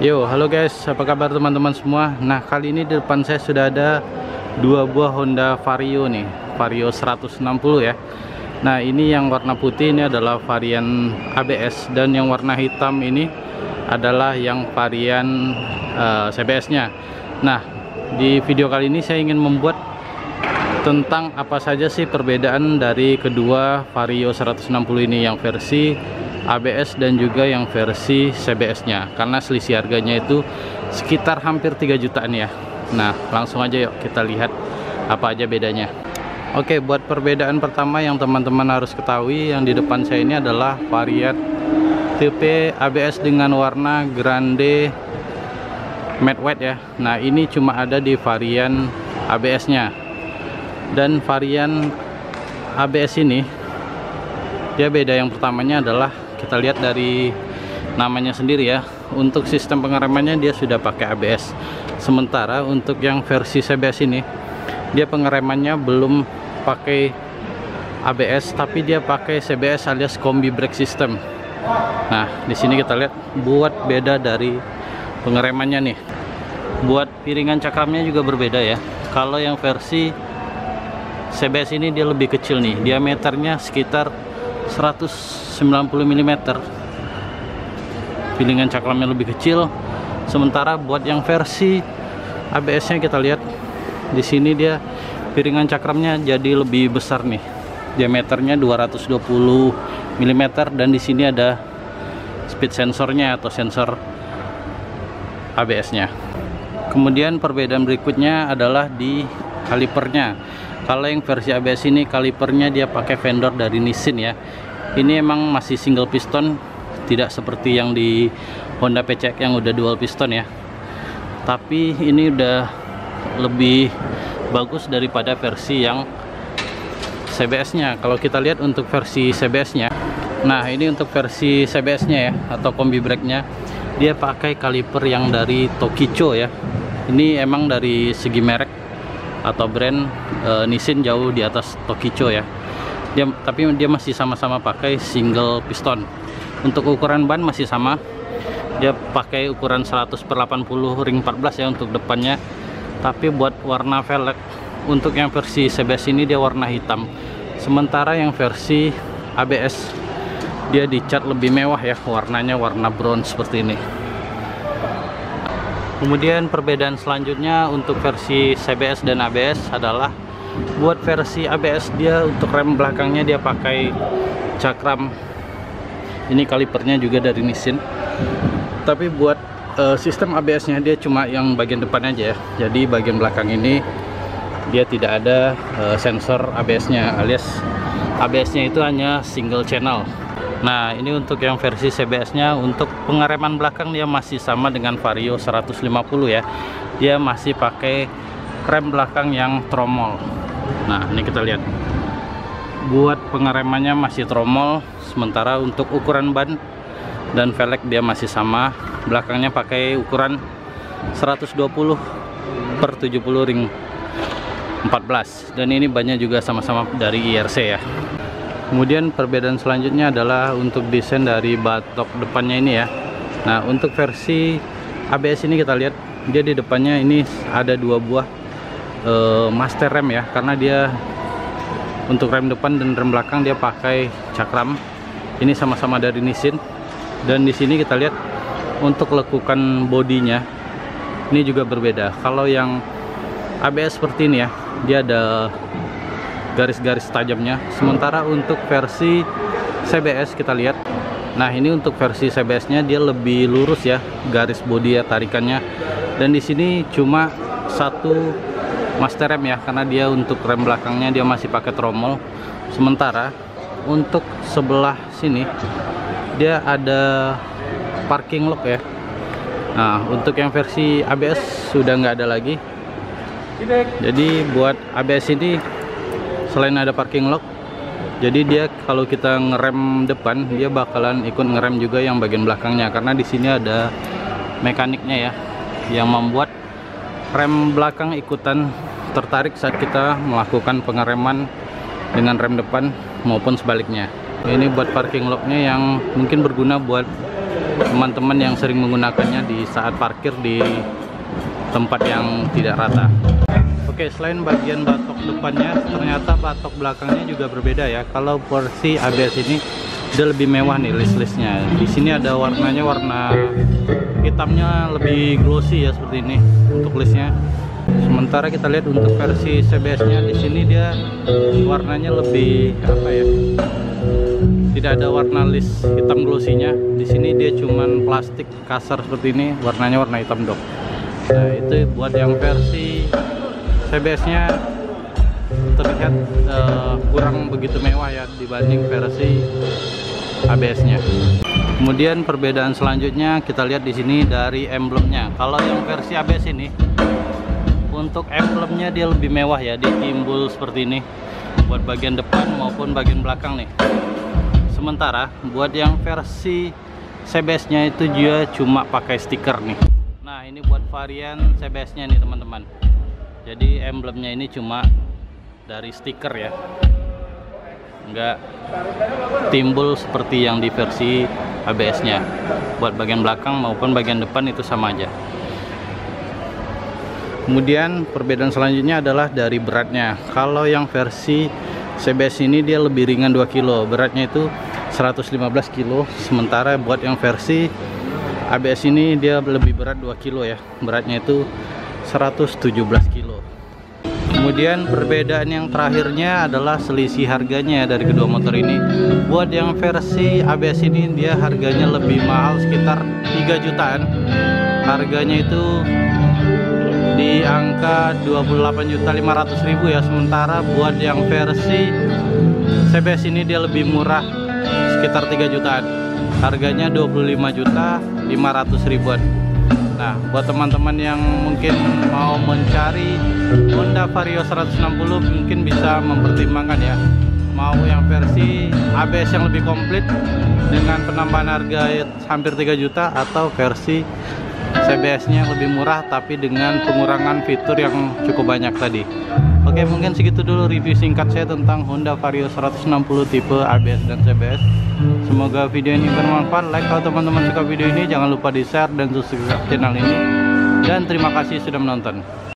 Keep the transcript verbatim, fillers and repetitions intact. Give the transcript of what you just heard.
Yo, halo guys, apa kabar teman-teman semua? Nah, kali ini di depan saya sudah ada dua buah Honda Vario nih, Vario seratus enam puluh ya. Nah, ini yang warna putih ini adalah varian A B S, dan yang warna hitam ini adalah yang varian uh, C B S-nya. Nah, di video kali ini saya ingin membuat tentang apa saja sih perbedaan dari kedua Vario seratus enam puluh ini, yang versi A B S dan juga yang versi C B S-nya, karena selisih harganya itu sekitar hampir tiga jutaan ya. Nah, langsung aja yuk kita lihat apa aja bedanya. Oke, buat perbedaan pertama yang teman-teman harus ketahui, yang di depan saya ini adalah varian tipe A B S dengan warna Grande Matte White ya. Nah, ini cuma ada di varian A B S-nya. Dan varian A B S ini dia beda, yang pertamanya adalah kita lihat dari namanya sendiri ya. Untuk sistem pengeremannya dia sudah pakai A B S, sementara untuk yang versi C B S ini dia pengeremannya belum pakai A B S, tapi dia pakai C B S alias Combi Brake System. Nah, di sini kita lihat buat beda dari pengeremannya nih. Buat piringan cakramnya juga berbeda ya. Kalau yang versi C B S ini dia lebih kecil nih, diameternya sekitar seratus sembilan puluh milimeter. Piringan cakramnya lebih kecil, sementara buat yang versi A B S-nya kita lihat di sini dia piringan cakramnya jadi lebih besar nih. Diameternya dua ratus dua puluh milimeter, dan di sini ada speed sensornya atau sensor A B S-nya. Kemudian perbedaan berikutnya adalah di kalipernya. Kalau yang versi A B S ini kalipernya dia pakai vendor dari Nissin ya. Ini emang masih single piston, tidak seperti yang di Honda P C X yang udah dual piston ya. Tapi ini udah lebih bagus daripada versi yang C B S-nya. Kalau kita lihat untuk versi C B S-nya, nah ini untuk versi C B S-nya ya, atau kombi brake-nya, dia pakai kaliper yang dari Tokicho ya. Ini emang dari segi merek atau brand e, Nissin jauh di atas Tokicho ya. Dia tapi dia masih sama-sama pakai single piston. Untuk ukuran ban masih sama. Dia pakai ukuran seratus per delapan puluh ring empat belas ya untuk depannya. Tapi buat warna velg untuk yang versi C B S ini dia warna hitam. Sementara yang versi A B S dia dicat lebih mewah ya, warnanya warna bronze seperti ini. Kemudian perbedaan selanjutnya untuk versi C B S dan A B S adalah buat versi A B S dia untuk rem belakangnya dia pakai cakram. Ini kalipernya juga dari Nissin. Tapi buat uh, sistem A B S-nya dia cuma yang bagian depan aja ya. Jadi bagian belakang ini dia tidak ada uh, sensor A B S-nya, alias A B S-nya itu hanya single channel. Nah, ini untuk yang versi C B S-nya, untuk pengereman belakang dia masih sama dengan Vario seratus lima puluh ya. Dia masih pakai rem belakang yang tromol. Nah, ini kita lihat. Buat pengeremannya masih tromol, sementara untuk ukuran ban dan velg dia masih sama. Belakangnya pakai ukuran seratus dua puluh per tujuh puluh ring empat belas, dan ini bannya juga sama-sama dari I R C ya. Kemudian perbedaan selanjutnya adalah untuk desain dari batok depannya ini ya. Nah, untuk versi A B S ini kita lihat dia di depannya ini ada dua buah e, master rem ya, karena dia untuk rem depan dan rem belakang dia pakai cakram. Ini sama-sama dari Nissin. Dan di sini kita lihat untuk lekukan bodinya ini juga berbeda. Kalau yang A B S seperti ini ya, dia ada garis-garis tajamnya, sementara untuk versi C B S kita lihat, nah ini untuk versi C B S-nya dia lebih lurus ya, garis bodi ya, tarikannya. Dan di sini cuma satu master rem ya, karena dia untuk rem belakangnya dia masih pakai tromol. Sementara untuk sebelah sini dia ada parking lock ya. Nah, untuk yang versi A B S sudah nggak ada lagi. Jadi buat A B S ini selain ada parking lock, jadi dia kalau kita ngerem depan dia bakalan ikut ngerem juga yang bagian belakangnya, karena di sini ada mekaniknya ya, yang membuat rem belakang ikutan tertarik saat kita melakukan pengereman dengan rem depan maupun sebaliknya. Ini buat parking locknya yang mungkin berguna buat teman-teman yang sering menggunakannya di saat parkir di tempat yang tidak rata. Oke, selain bagian batok depannya, ternyata batok belakangnya juga berbeda ya. Kalau versi A B S ini dia lebih mewah nih list-listnya. Di sini ada warnanya, warna hitamnya lebih glossy ya seperti ini untuk listnya. Sementara kita lihat untuk versi C B S-nya di sini dia warnanya lebih apa ya? Tidak ada warna list hitam glossy-nya. Di sini dia cuman plastik kasar seperti ini, warnanya warna hitam dok. Nah, itu buat yang versi C B S-nya terlihat uh, kurang begitu mewah ya dibanding versi A B S-nya. Kemudian perbedaan selanjutnya kita lihat di sini dari emblemnya. Kalau yang versi A B S ini untuk emblemnya dia lebih mewah ya, dia timbul seperti ini buat bagian depan maupun bagian belakang nih. Sementara buat yang versi C B S-nya itu dia cuma pakai stiker nih. Nah, ini buat varian C B S-nya nih teman-teman. Jadi emblemnya ini cuma dari stiker ya, nggak timbul seperti yang di versi A B S-nya. Buat bagian belakang maupun bagian depan itu sama aja. Kemudian perbedaan selanjutnya adalah dari beratnya. Kalau yang versi C B S ini dia lebih ringan dua kilo, beratnya itu seratus lima belas kilo. Sementara buat yang versi A B S ini dia lebih berat dua kilo ya, beratnya itu seratus tujuh belas kilo. Kemudian perbedaan yang terakhirnya adalah selisih harganya dari kedua motor ini. Buat yang versi A B S ini dia harganya lebih mahal, sekitar tiga jutaan. Harganya itu di angka dua puluh delapan juta lima ratus ribu ya. Sementara buat yang versi C B S ini dia lebih murah, sekitar tiga jutaan. Harganya dua puluh lima juta lima ratus ribuan. Nah, buat teman-teman yang mungkin mau mencari Honda Vario seratus enam puluh mungkin bisa mempertimbangkan ya, mau yang versi A B S yang lebih komplit dengan penambahan harga hampir tiga juta, atau versi C B S-nya yang lebih murah tapi dengan pengurangan fitur yang cukup banyak tadi. Oke, mungkin segitu dulu review singkat saya tentang Honda Vario seratus enam puluh tipe A B S dan C B S. Semoga video ini bermanfaat. Like kalau teman-teman suka video ini, jangan lupa di share dan subscribe channel ini. Dan terima kasih sudah menonton.